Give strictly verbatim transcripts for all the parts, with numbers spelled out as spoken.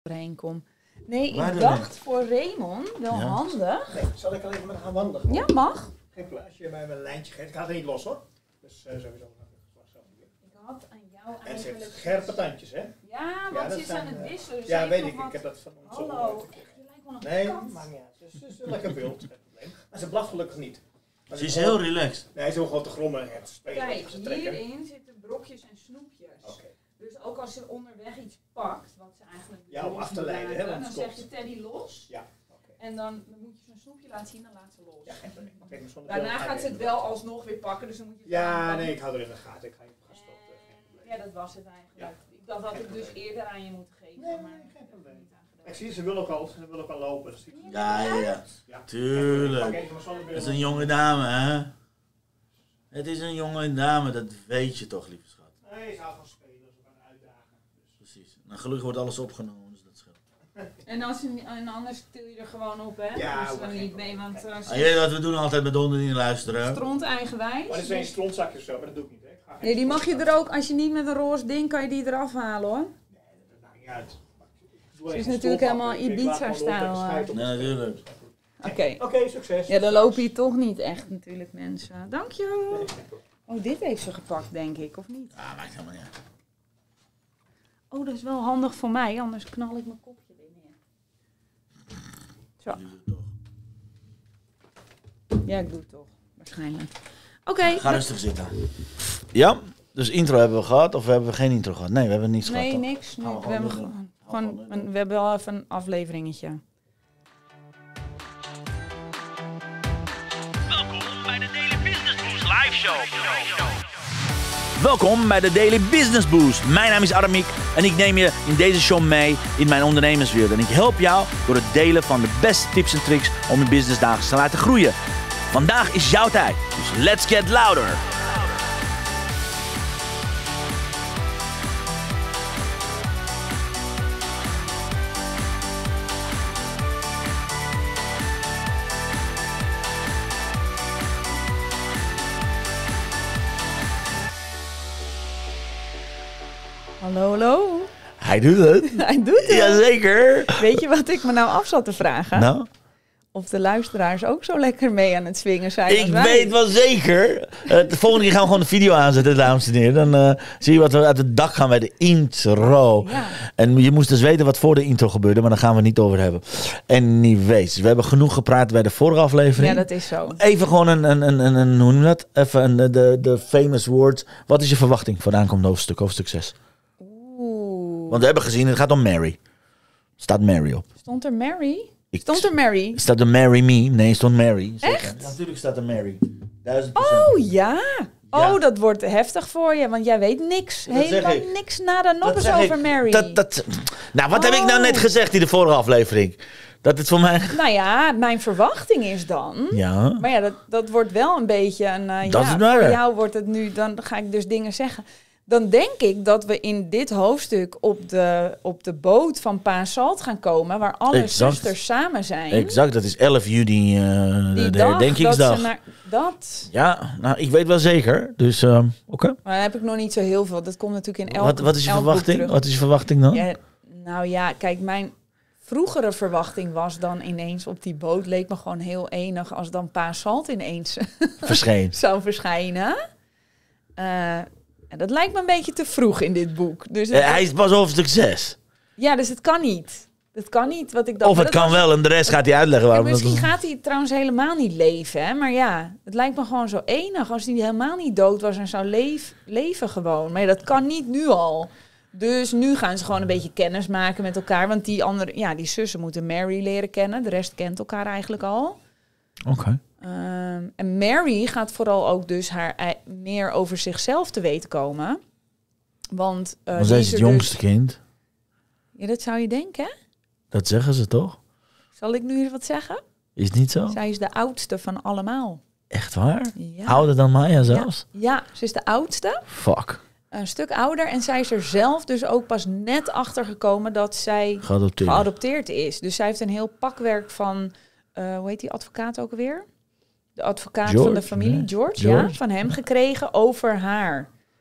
doorheen kom. Nee, Waar ik dan dacht niet? voor Raymond wel Ja. handig. Nee, zal ik alleen maar gaan wandelen? Ja, mag. Geen probleem. Als je mij een lijntje geeft, ik ga het niet los hoor. Dus uh, sowieso. Ik had aan jou En ze heeft eigenlijk... scherpe tandjes, hè? Ja, Ja, want dat ze is zijn, aan het uh, wisselen. Dus ja, ze weet heeft ik. nog Ik heb wat- dat van ons Hallo, zo. echt, je lijkt wel een Nee, kat. maakt niet uit. Ze is, ze is lekker wild, geen probleem. Maar ze blaft gelukkig niet. Maar Ze is gewoon- heel relaxed. Nee, ze wil gewoon te grommen en te spelen. Kijk, te trekken. hierin zitten brokjes en snoepjes. Oké. Dus ook als ze onderweg iets pakt, wat ze eigenlijk Ja, om los af te moet leiden, hè, laten, want dan het zeg klopt. je Teddy los. Ja, oké. En dan moet je zo'n snoepje laten zien, dan laat ze los. Ja, geen probleem. Oké, maar zonder Daarna beeld ga gaat ik ze het even- wel alsnog weer pakken, dus dan moet je het Ja, aanpakken. nee, ik hou er in de gaten. Ik ga even gaan stoppen. Geen probleem. Ja, dat was het eigenlijk. Ik dacht dat ik dus eerder aan je moeten geven, Nee, maar nee, geen probleem. niet aan gedaan. Ik zie, ze wil ook al, ze wil ook al lopen. Dus ik- Ja, ja, ja. ja. Tuurlijk. Pak even mijn zonnebril. Het is een jonge dame, hè? Het is een jonge dame, dat weet je toch, lieve schat. Nee, ze houdt van spelen, ze gaan uitdagen. Dus. Precies. Nou, gelukkig wordt alles opgenomen, dus dat scheelt. En, als je, en anders til je er gewoon op, hè? Ja, dus hoor, dan geen niet mee, want uh, Ah, weet je wat we doen altijd met honden die niet luisteren? stront eigenwijs. Maar dit is een strontzakje of zo, maar dat doe ik niet. Hè. Ik ga geen Nee, die mag je strontzak- er ook, als je niet met een roze ding, kan je die eraf halen, hoor. Nee, dat maakt niet uit. Ik doe Ze is even natuurlijk stop af, helemaal ik- ik laat gewoon de hond Ibiza-stijl, even scheiden op de Nee, steen. natuurlijk. Oké. Oké, succes. Ja, dan loop je toch niet echt natuurlijk, mensen. Dank je. Nee, geen probleem. Oh, dit heeft ze gepakt, denk ik, of niet? Ah, maakt helemaal niet uit. Oh, dat is wel handig voor mij, anders knal ik mijn kopje weer neer. Zo. Je doet het toch. Ja, ik doe het toch. Waarschijnlijk. Oké. Ga rustig zitten. Ja, dus intro hebben we gehad, of hebben we geen intro gehad? Nee, we hebben niets Nee, gehad. toch? niks. Nee, Gaan we we, gewoon hebben doen. gewoon, Gaan we gewoon gewoon doen. een, we hebben wel even een afleveringetje. Welkom bij de Daily Business Boost live show. Welkom bij de Daily Business Boost. Mijn naam is Aramiek en ik neem je in deze show mee in mijn ondernemerswereld. En ik help jou door het delen van de beste tips en tricks om je business dagelijks te laten groeien. Vandaag is jouw tijd, dus let's get louder. Hallo, hallo. Hij doet het. Hij doet het. Jazeker. Weet je wat ik me nou af zat te vragen? Nou, Of de luisteraars ook zo lekker mee aan het swingen zijn als ik wij. weet wel zeker. Uh, de volgende keer gaan we gewoon de video aanzetten, dames en heren. Dan uh, zie je wat we uit het dak gaan bij de intro. Ja. En je moest dus weten wat voor de intro gebeurde, maar daar gaan we het niet over hebben. Anyways, we hebben genoeg gepraat bij de vorige aflevering. Ja, dat is zo. Even gewoon een, een, een, een, een hoe noem je dat? Even een, de, de famous words. Wat is je verwachting voor de aankomende hoofdstuk, hoofdstuk zes? Oeh. Want we hebben gezien, het gaat om Mary. Staat Mary op. Stond er Mary? Ik- Stond er Mary? Staat er Marry Me? Nee, stond Mary. Zeker. Echt? Ja, natuurlijk staat er Mary. Duizend procent. Oh ja. Ja. Oh, dat wordt heftig voor je, want jij weet niks. Dat zeg Helemaal ik. niks nada nog Dat eens zeg over ik. Mary. Dat, dat, nou, wat heb ik nou Oh. net gezegd in de vorige aflevering? Dat het voor mij... Nou ja, mijn verwachting is dan... Ja. Maar ja, dat, dat wordt wel een beetje een... uh, Dat ja, is waar. voor jou wordt het nu... Dan ga ik dus dingen zeggen. Dan denk ik dat we in dit hoofdstuk op de, op de boot van Pa Salt gaan komen... waar alle Exact. zusters samen zijn. Exact, dat is elf juni, uh, Die de dag herdenkingsdag. dat ze naar... Dat... Ja, nou, ik weet wel zeker. Dus, uh, oké. Okay. Maar dan heb ik nog niet zo heel veel. Dat komt natuurlijk in elk Wat, wat is je elk boek verwachting? terug. Wat is je verwachting dan? Ja, nou ja, kijk, mijn vroegere verwachting was dan ineens op die boot... leek me gewoon heel enig als dan Pa Salt ineens Verscheen. zou verschijnen. Uh, en dat lijkt me een beetje te vroeg in dit boek. Dus het, Uh, hij is pas hoofdstuk zes. Ja, dus het kan niet. Het kan niet wat ik dacht. Of het Maar dat kan was- wel en de rest gaat hij uitleggen Ja, waarom. misschien dat... gaat hij trouwens helemaal niet leven, hè? Maar ja, het lijkt me gewoon zo enig als hij helemaal niet dood was en zou leef, leven gewoon. Maar ja, dat kan niet nu al. Dus nu gaan ze gewoon een beetje kennis maken met elkaar. Want die andere, ja, die zussen moeten Mary leren kennen. De rest kent elkaar eigenlijk al. Oké. Okay. Um, en Mary gaat vooral ook dus haar ei- meer over zichzelf te weten komen. Want, uh, Want zij die is het er jongste dus- kind. Ja, dat zou je denken, hè? Dat zeggen ze toch? Zal ik nu eens wat zeggen? Is het niet zo? Zij is de oudste van allemaal. Echt waar? Ja. Ouder dan Maya zelfs? Ja, ja, ze is de oudste. Fuck. Een stuk ouder. En zij is er zelf dus ook pas net achter gekomen dat zij Geadopteerd. geadopteerd is. Dus zij heeft een heel pakwerk van, uh, hoe heet die advocaat ook alweer? De advocaat George, van de familie, nee. George, George. ja, van hem gekregen over haar.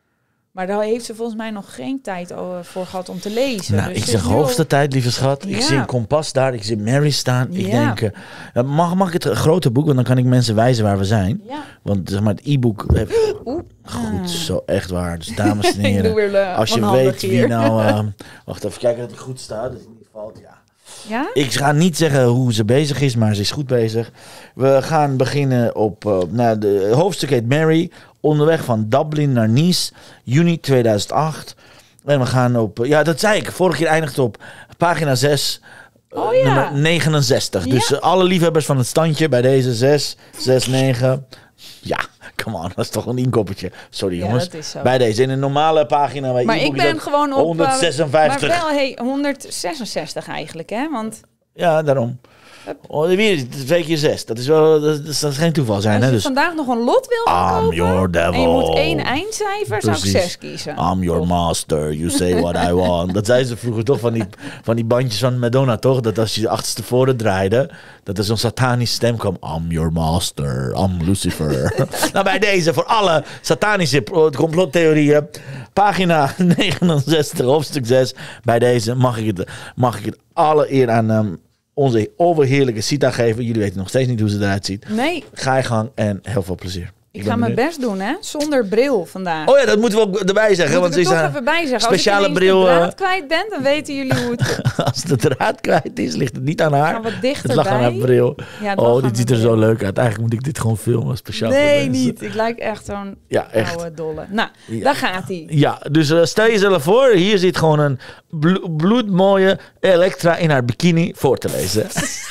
Maar daar heeft ze volgens mij nog geen tijd voor gehad om te lezen. Nou, dus ik ze zeg is nu hoogste al- tijd, lieve schat. Ik Ja. zie een kompas daar, ik zie Mary staan. Ik Ja. denk, uh, mag, mag ik het grote boek, want dan kan ik mensen wijzen waar we zijn. Ja. Want zeg maar, het e-book heeft... Oeh. Goed, zo echt waar. Dus dames en Ik doe heren, weer uh, als je onhandig weet wie hier. nou... Uh, wacht even kijken dat het goed staat, dat het niet valt, ja. Ja? Ik ga niet zeggen hoe ze bezig is, maar ze is goed bezig. We gaan beginnen op... Uh, nou, de hoofdstuk heet Mary. Onderweg van Dublin naar Nice. Juni tweeduizend acht. En we gaan op... Uh, ja, dat zei ik. Vorige keer eindigde op pagina zes. Uh, Oh ja. Nummer negenenzestig. Ja. Dus uh, alle liefhebbers van het standje bij deze zes, zes, negen... Ja, come on. Dat is toch een inkoppertje. Sorry Ja, jongens. dat is zo. Bij deze. In een normale pagina... Bij Maar e-book ik is ben dat gewoon op... uh, honderdzesenvijftig. Maar wel hey, honderdzesenzestig eigenlijk, hè? Want Ja, daarom. Oh, weer twee keer zes. Dat is wel, dat is, dat is geen toeval zijn, als hè? je Dus vandaag nog een lot wil gaan I'm kopen... your devil. en je moet één eindcijfer, zou ik Precies. zes kiezen. I'm your Toch? master. You say what I want. Dat zei ze vroeger toch van die, van die bandjes van Madonna, toch? Dat als je de achterstevoren draaide, dat er zo'n satanische stem kwam. I'm your master. I'm Lucifer. Nou, bij deze, voor alle satanische pro- complottheorieën. Pagina negenenzestig, hoofdstuk zes. Bij deze mag ik het, mag ik het alle eer aan um, onze overheerlijke Sita geven. Jullie weten nog steeds niet hoe ze eruit ziet. Nee, Ga je gang en heel veel plezier. ik ben ga mijn benieuwd. best doen, hè? Zonder bril vandaag. Oh ja, dat moeten we ook erbij zeggen. Moet want ik er ze toch zijn- even bij zeggen. speciale Als ik ineens bril, de eh, draad kwijt ben, dan weten jullie hoe het... Als de draad kwijt is, ligt het niet aan haar. Gaan wat Het dichterbij. lag aan haar bril. Ja, het lag Oh, aan dit ziet er mijn zo bril. leuk uit. Eigenlijk moet ik dit gewoon filmen speciaal. voor Nee, mensen. niet. Ik lijk echt zo'n Ja, echt. oude dolle. Nou, Ja. daar gaat hij. Ja, dus uh, stel jezelf voor. Hier zit gewoon een blo- bloedmooie Elektra in haar bikini voor te lezen.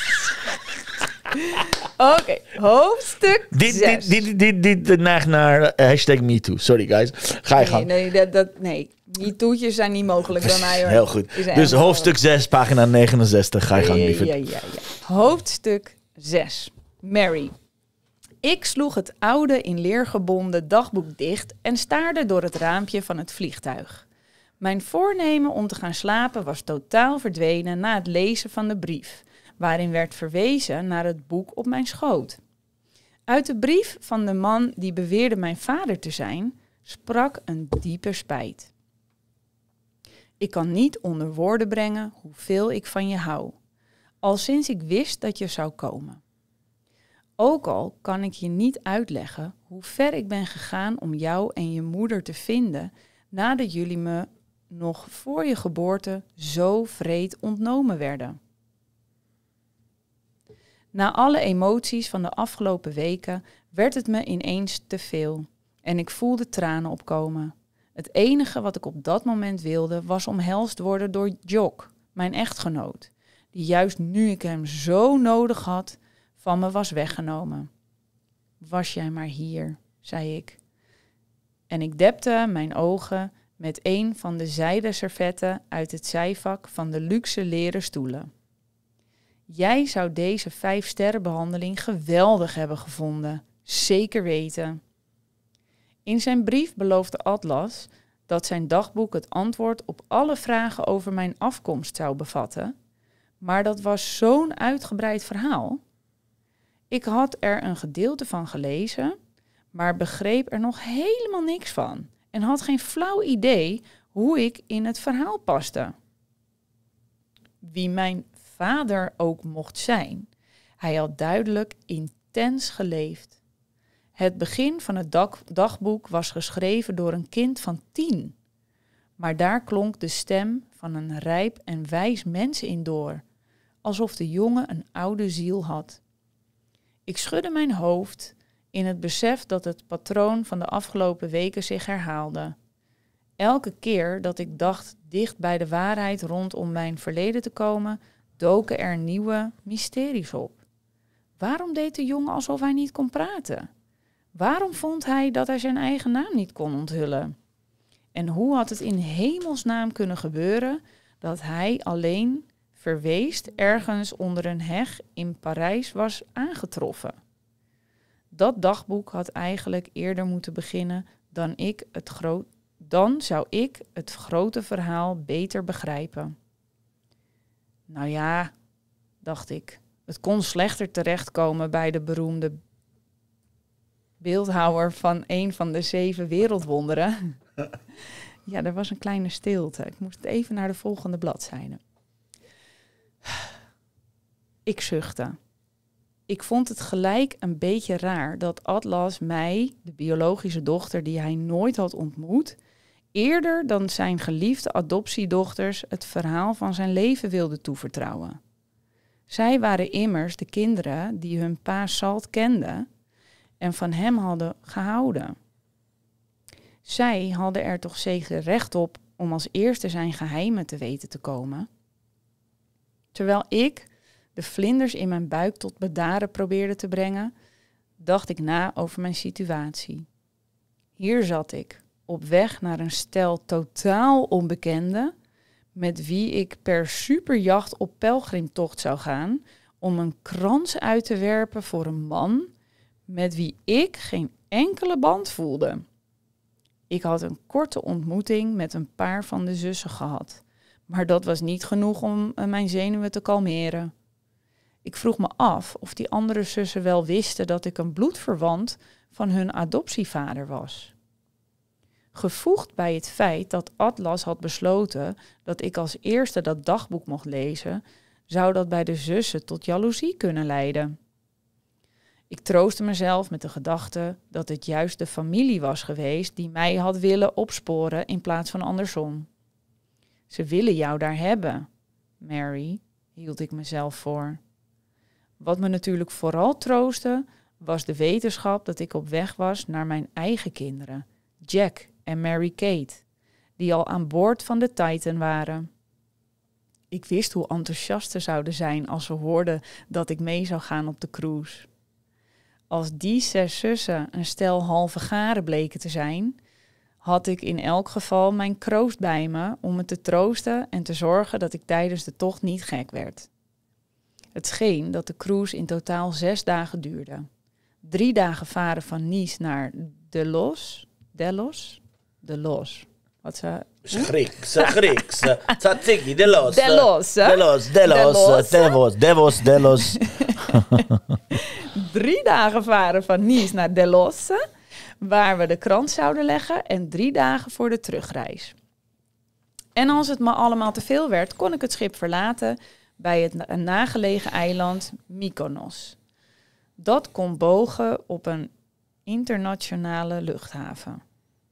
Oké, hoofdstuk dit, zes. dit, dit, dit, dit, dit neigt naar uh, hashtag MeToo. Sorry guys. Ga je Nee, gang. nee, dat, dat, nee. Die toetjes zijn niet mogelijk bij mij, hoor. Heel goed. Die zijn Dus echt hoofdstuk zes, pagina negenenzestig. Ga je gang, Ja, lieverd. ja, ja, ja. Hoofdstuk zes. Mary. Ik sloeg het oude in leer gebonden dagboek dicht en staarde door het raampje van het vliegtuig. Mijn voornemen om te gaan slapen was totaal verdwenen na het lezen van de brief, waarin werd verwezen naar het boek op mijn schoot. Uit de brief van de man die beweerde mijn vader te zijn, sprak een diepe spijt. Ik kan niet onder woorden brengen hoeveel ik van je hou, al sinds ik wist dat je zou komen. Ook al kan ik je niet uitleggen hoe ver ik ben gegaan om jou en je moeder te vinden nadat jullie me nog voor je geboorte zo wreed ontnomen werden. Na alle emoties van de afgelopen weken werd het me ineens te veel en ik voelde tranen opkomen. Het enige wat ik op dat moment wilde was omhelst worden door Jock, mijn echtgenoot, die juist nu ik hem zo nodig had, van me was weggenomen. Was jij maar hier, zei ik. En ik depte mijn ogen met een van de zijden servetten uit het zijvak van de luxe leren stoelen. Jij zou deze vijfsterrenbehandeling geweldig hebben gevonden, zeker weten. In zijn brief beloofde Atlas dat zijn dagboek het antwoord op alle vragen over mijn afkomst zou bevatten, maar dat was zo'n uitgebreid verhaal. Ik had er een gedeelte van gelezen, maar begreep er nog helemaal niks van en had geen flauw idee hoe ik in het verhaal paste. Wie mijn vader ook mocht zijn, hij had duidelijk intens geleefd. Het begin van het dag- dagboek was geschreven door een kind van tien, maar daar klonk de stem van een rijp en wijs mens in door, alsof de jongen een oude ziel had. Ik schudde mijn hoofd in het besef dat het patroon van de afgelopen weken zich herhaalde. Elke keer dat ik dacht dicht bij de waarheid rondom mijn verleden te komen, doken er nieuwe mysteries op. Waarom deed de jongen alsof hij niet kon praten? Waarom vond hij dat hij zijn eigen naam niet kon onthullen? En hoe had het in hemelsnaam kunnen gebeuren dat hij alleen verweest ergens onder een heg in Parijs was aangetroffen? Dat dagboek had eigenlijk eerder moeten beginnen dan ik het groot, dan zou ik het grote verhaal beter begrijpen. Nou ja, dacht ik, het kon slechter terechtkomen bij de beroemde beeldhouwer van een van de zeven wereldwonderen. Ja, er was een kleine stilte. Ik moest even naar de volgende bladzijde. Ik zuchtte. Ik vond het gelijk een beetje raar dat Atlas mij, de biologische dochter die hij nooit had ontmoet, eerder dan zijn geliefde adoptiedochters het verhaal van zijn leven wilde toevertrouwen. Zij waren immers de kinderen die hun pa Salt kenden en van hem hadden gehouden. Zij hadden er toch zeker recht op om als eerste zijn geheimen te weten te komen. Terwijl ik de vlinders in mijn buik tot bedaren probeerde te brengen, dacht ik na over mijn situatie. Hier zat ik, op weg naar een stel totaal onbekenden, met wie ik per superjacht op pelgrimtocht zou gaan, om een krans uit te werpen voor een man met wie ik geen enkele band voelde. Ik had een korte ontmoeting met een paar van de zussen gehad, maar dat was niet genoeg om mijn zenuwen te kalmeren. Ik vroeg me af of die andere zussen wel wisten dat ik een bloedverwant van hun adoptievader was. Gevoegd bij het feit dat Atlas had besloten dat ik als eerste dat dagboek mocht lezen, zou dat bij de zussen tot jaloezie kunnen leiden. Ik troostte mezelf met de gedachte dat het juist de familie was geweest die mij had willen opsporen in plaats van andersom. Ze willen jou daar hebben, Mary, hield ik mezelf voor. Wat me natuurlijk vooral troostte, was de wetenschap dat ik op weg was naar mijn eigen kinderen, Jack en Mary-Kate, die al aan boord van de Titan waren. Ik wist hoe enthousiast ze zouden zijn als ze hoorden dat ik mee zou gaan op de cruise. Als die zes zussen een stel halve garen bleken te zijn, had ik in elk geval mijn kroost bij me om me te troosten en te zorgen dat ik tijdens de tocht niet gek werd. Het scheen dat de cruise in totaal zes dagen duurde. Drie dagen varen van Nice naar Delos. Delos? Delos. Wat ze... Grieks, Grieks. Tzatziki, Delos. Delos, hè? Delos, Delos, Delos, Delos, Delos. Drie dagen varen van Nice naar Delos, waar we de krant zouden leggen, en drie dagen voor de terugreis. En als het me allemaal te veel werd, kon ik het schip verlaten bij het een nagelegen eiland Mykonos. Dat kon bogen op een internationale luchthaven.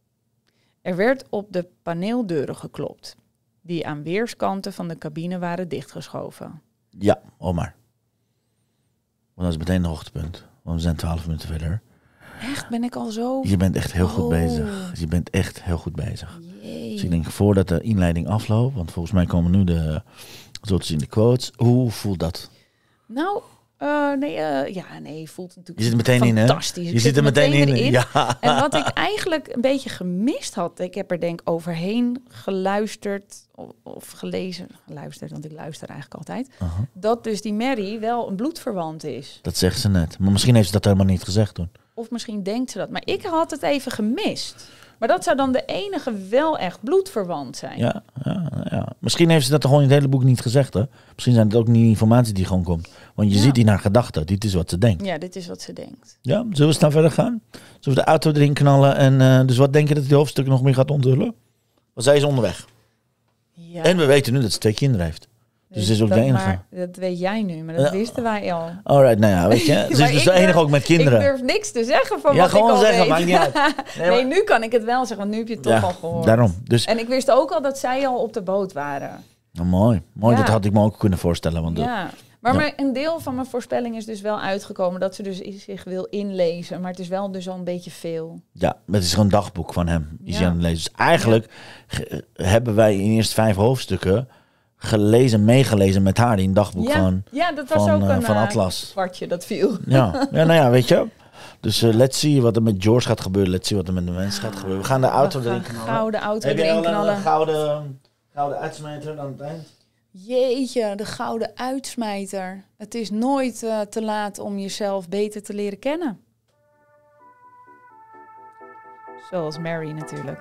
Er werd op de paneeldeuren geklopt, die aan weerskanten van de cabine waren dichtgeschoven. Ja, Omar. Want dat is meteen een hoogtepunt. Want we zijn twaalf minuten verder. Echt, ben ik al zo... Je bent echt heel oh. goed bezig. Je bent echt heel goed bezig. Jee. Dus ik denk, voordat de inleiding afloopt, want volgens mij komen nu de, zo te zien, de quotes. Hoe voelt dat? Nou, uh, nee, uh, ja, nee, voelt natuurlijk Je zit er meteen in, hè? Fantastisch. Je Ik zit er meteen, meteen in. in. Ja. En wat ik eigenlijk een beetje gemist had, ik heb er denk ik overheen geluisterd of, of gelezen, geluisterd, want ik luister eigenlijk altijd, Uh-huh. dat dus die Mary wel een bloedverwant is. Dat zegt ze net. Maar misschien heeft ze dat helemaal niet gezegd toen. Of misschien denkt ze dat. Maar ik had het even gemist. Maar dat zou dan de enige wel echt bloedverwant zijn. Ja, ja, ja. Misschien heeft ze dat gewoon in het hele boek niet gezegd, hè? Misschien zijn het ook niet informatie die gewoon komt. Want je Ja. ziet die naar gedachten. Dit is wat ze denkt. Ja, dit is wat ze denkt. Ja, zullen we snel verder gaan? Zullen we de auto erin knallen? En uh, dus wat denk je dat die hoofdstuk nog meer gaat onthullen? Want zij is onderweg. Ja. En we weten nu dat ze twee kinderen heeft. Dus ze is ook dat, de enige. maar, dat weet jij nu, maar dat Ja. wisten wij al. Alright, nou ja, weet je. Ze is Maar dus ik de enige durf- ook met kinderen. Ik durf niks te zeggen van Ja, wat gewoon ik al zeggen, weet. maakt niet uit. Nee, Nee, maar- nu kan ik het wel zeggen, want nu heb je het toch Ja, al gehoord. daarom. Dus, En ik wist ook al dat zij al op de boot waren. nou, mooi. Mooi, Ja. dat had ik me ook kunnen voorstellen. Want de- Ja. Maar, Ja. maar een deel van mijn voorspelling is dus wel uitgekomen dat ze dus zich wil inlezen. Maar het is wel dus al een beetje veel. ja, het is gewoon een dagboek van hem. Die is Ja. aan het lezen. Dus eigenlijk ge- hebben wij in eerst vijf hoofdstukken gelezen, meegelezen met haar in een dagboek Ja. van, Ja, dat was van, ook eh, een van eh, Atlas. kwartje dat viel. Ja. ja, nou ja, weet je. Dus uh, let's see wat er met George gaat gebeuren. Let's see wat er met de mensen gaat gebeuren. We gaan de auto We gaan erin knallen. gouden auto Heb jij erin al een knallen. uh, gouden, gouden uitsmijter aan het eind? Jeetje, de gouden uitsmijter. Het is nooit uh, te laat om jezelf beter te leren kennen. Zoals Mary natuurlijk.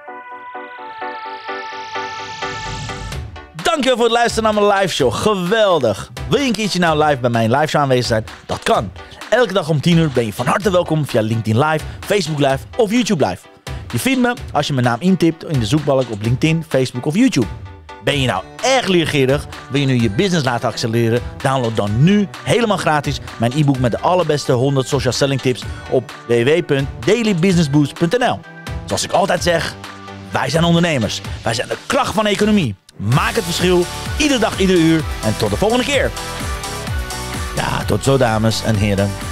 Dankjewel voor het luisteren naar mijn live show. Geweldig. Wil je een keertje nou live bij mijn live show aanwezig zijn? Dat kan. Elke dag om tien uur ben je van harte welkom via LinkedIn Live, Facebook Live of YouTube Live. Je vindt me als je mijn naam intipt in de zoekbalk op LinkedIn, Facebook of YouTube. Ben je nou erg leergierig? Wil je nu je business laten accelereren? Download dan nu helemaal gratis mijn e-book met de allerbeste honderd social selling tips op w w w punt daily business boost punt n l. Zoals ik altijd zeg, wij zijn ondernemers. Wij zijn de kracht van de economie. Maak het verschil, iedere dag, ieder uur. En tot de volgende keer. Ja, tot zo dames en heren.